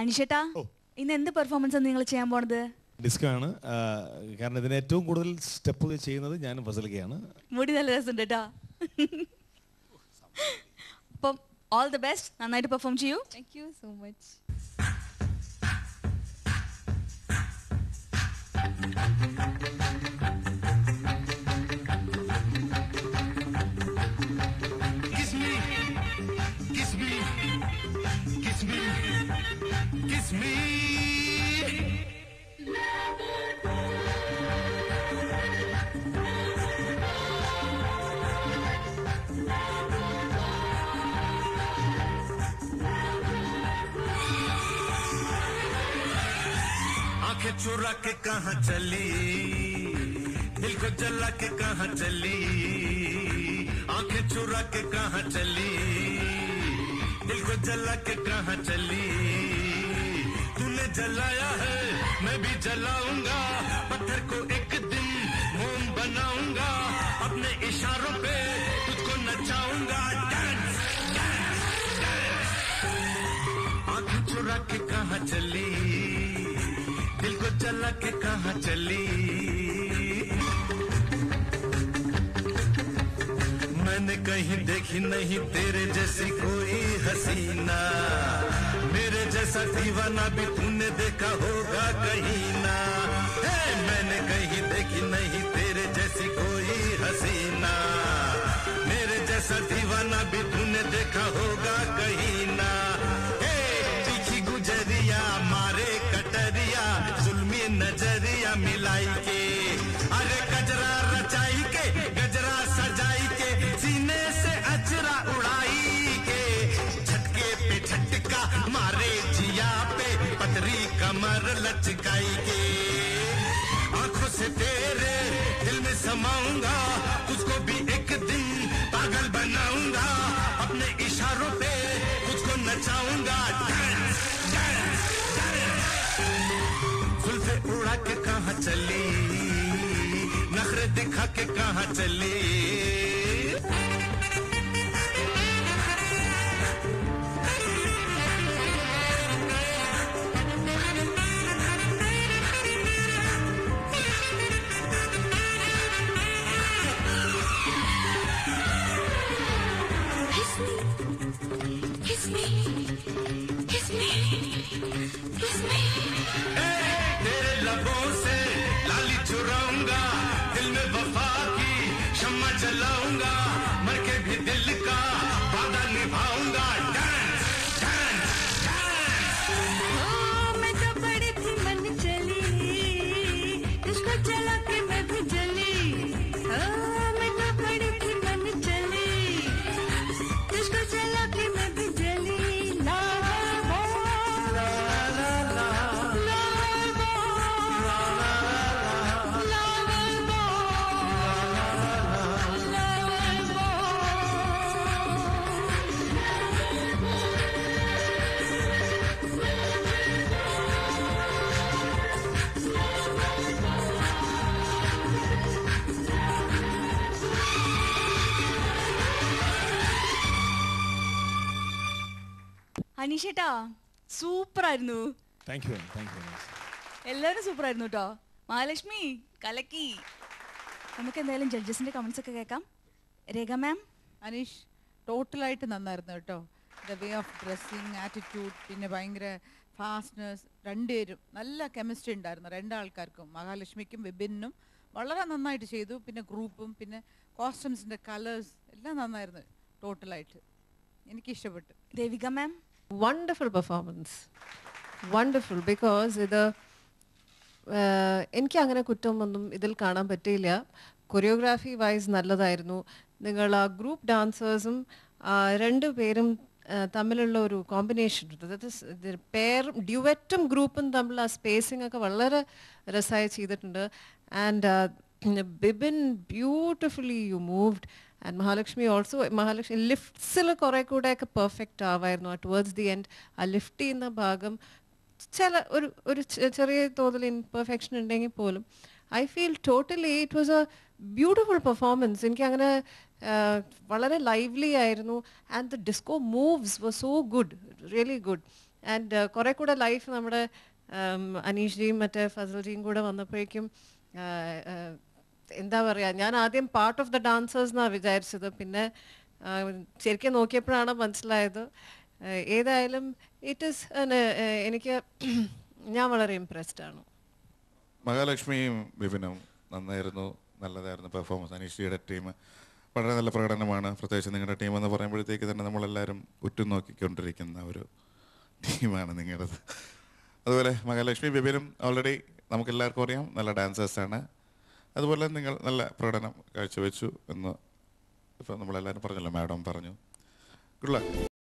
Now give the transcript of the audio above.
അനിഷേട്ടാ, ഇന്ന് എന്ത് പെർഫോമൻസ് ആണ് നിങ്ങൾ ചെയ്യാൻ പോണത്? ഡിസ്കോ ആണ്. കാരണം ഇതിന് ഏറ്റവും കൂടുതൽ സ്റ്റെപ്പ് ചെയ്യുന്നത് ഞാനും ഫസലിക്കയാണ്. മുടി നല്ല രസമുണ്ട് കേട്ടോ. അപ്പം ഓൾ ദി ബെസ്റ്റ്, നന്നായിട്ട് പെർഫോം ചെയ്യൂ. Thank you so much. आंखें चुरा के कहां चली, दिल को जला के कहां चली, आंखें चुरा के कहां चली, दिल को जला के कहां चली, तूने जलाया है मैं भी जलाऊंगा, पत्थर को एक दिन मोम बनाऊंगा, अपने इशारों पे तुझको नचाऊंगा, डांस डांस डांस, आंखें चुरा के कहां चली, दिल को जला के कहां चली, मैंने कहीं देखी नहीं तेरे जैसी कोई हसीना, मेरे जैसा दीवाना भी तूने देखा होगा कहीं ना, मैंने कहीं देखी नहीं तेरे जैसी कोई हसीना, मेरे जैसा दीवाना भी तूने देखा होगा कहीं ना, तीखी गुजरिया मारे कटरिया जुल्मी नजरिया मिलाई के, अरे गजरा रचाई के गजरा सजाई के, सीने से अजरा उड़ाई के, झटके पे झटका मारे जिया पे पतरी कमर लचकाई के, आंखों से तेरे दिल में समाऊंगा, तुझको भी एक दिन पागल बनाऊंगा, अपने इशारों पे तुझको नचाऊंगा, डांस डांस डांस, जुल्फे उड़ा के कहां चली, नखरे दिखा के कहां चली, Kiss me, kiss me, kiss me. तेरे लबों से लाली चुराऊंगा, दिल में वफा की शम्मा जलाऊंगा, मर के भी दिल का वादा निभाऊंगा, डांस डांस डांस, मैं तो बड़ी थी मन चली, तुझको जला के मैं भी जली, मैं तो बड़ी थी मन चली, तुझको जला के मैं भी जली, ला ला ला ला അനീഷേട്ടാ, സൂപ്പർ ആയിരുന്നു. Thank you. എല്ലാവരും സൂപ്പർ ആയിരുന്നു കേട്ടോ. മഹാലക്ഷ്മി കലക്കി. നമുക്ക് എന്തായാലും ജഡ്ജസിന്റെ കമന്റ്സ് ഒക്കെ കേൾക്കാം. രേഖ മാം. അനീഷ് ടോട്ടലായിട്ട് നന്നായിരുന്നു കേട്ടോ. The way of dressing, attitude, പിന്നെ ഭയങ്കര ഫാസ്റ്റ്നെസ്, രണ്ടുപേരും നല്ല കെമിസ്ട്രി ഉണ്ടായിരുന്നു രണ്ടാൾക്കാർക്കും, മഹാലക്ഷ്മിക്കും വിപിനും വളരെ നന്നായിട്ട് ചെയ്തു. പിന്നെ ഗ്രൂപ്പും പിന്നെ കോസ്റ്റ്യൂംസിൻ്റെ കളേഴ്സ് എല്ലാം നന്നായിരുന്നു ടോട്ടലായിട്ട്. എനിക്കിഷ്ടപ്പെട്ടു. ദേവിക മാം. Wonderful performance. Wonderful, because ഇത് എനിക്ക് അങ്ങനെ കുറ്റമൊന്നും ഇതിൽ കാണാൻ പറ്റിയില്ല. കൊറിയോഗ്രാഫി വൈസ് നല്ലതായിരുന്നു. നിങ്ങൾ ആ ഗ്രൂപ്പ് ഡാൻസേഴ്സും രണ്ടുപേരും തമ്മിലുള്ള ഒരു കോമ്പിനേഷൻ, പെയറും ഡ്യുവറ്റും ഗ്രൂപ്പും തമ്മിൽ ആ സ്പേസിംഗ് ഒക്കെ വളരെ രസമായി ചെയ്തിട്ടുണ്ട്. And Bibin beautifully you moved. And Mahalakshmi also, Mahalakshmi ലിഫ്റ്റ്സിൽ കുറേ കൂടെയൊക്കെ പെർഫെക്റ്റ് ആവായിരുന്നു ടുവേർഡ്സ് ദി എൻഡ്. ആ ലിഫ്റ്റ് ചെയ്യുന്ന ഭാഗം ചില ഒരു ചെറിയ തോതിൽ ഇൻപെർഫെക്ഷൻ ഉണ്ടെങ്കിൽ പോലും I feel totally it was a beautiful performance. എനിക്ക് അങ്ങനെ വളരെ ലൈവ്ലി ആയിരുന്നു. And the disco moves were so good, really good. And കുറെ കൂടെ ലൈഫ് നമ്മുടെ അനീഷ്ജിയും മറ്റേ ഫസൽജിയും കൂടെ വന്നപ്പോഴേക്കും എന്താ പറയുക, ഞാൻ ആദ്യം പാർട്ട് ഓഫ് ദ ഡാൻസേഴ്സ് എന്നാണ് വിചാരിച്ചത്. പിന്നെ ശരിക്കും നോക്കിയപ്പോഴാണ് മനസ്സിലായത്. ഏതായാലും ഇറ്റ് ഈസ് എനിക്ക് ഞാൻ വളരെ ഇംപ്രസ്ഡ് ആണ്. മഹാലക്ഷ്മിയും വിപിനും നന്നായിരുന്നു, നല്ലതായിരുന്നു പെർഫോമൻസ്. അനീഷിയുടെ ടീം വളരെ നല്ല പ്രകടനമാണ്. പ്രത്യേകിച്ച് നിങ്ങളുടെ ടീം എന്ന് പറയുമ്പോഴത്തേക്ക് തന്നെ നമ്മളെല്ലാവരും ഉറ്റുനോക്കിക്കൊണ്ടിരിക്കുന്ന ഒരു ടീമാണ് നിങ്ങളുടേത്. അതുപോലെ മഹാലക്ഷ്മി വിപിനും ഓൾറെഡി നമുക്കെല്ലാവർക്കും അറിയാം നല്ല ഡാൻസേഴ്സാണ്. അതുപോലെ നിങ്ങൾ നല്ല പ്രകടനം കാഴ്ചവെച്ചു എന്ന് ഇപ്പം നമ്മളെല്ലാവരും പറഞ്ഞല്ലോ, മാഡം പറഞ്ഞു. Good luck.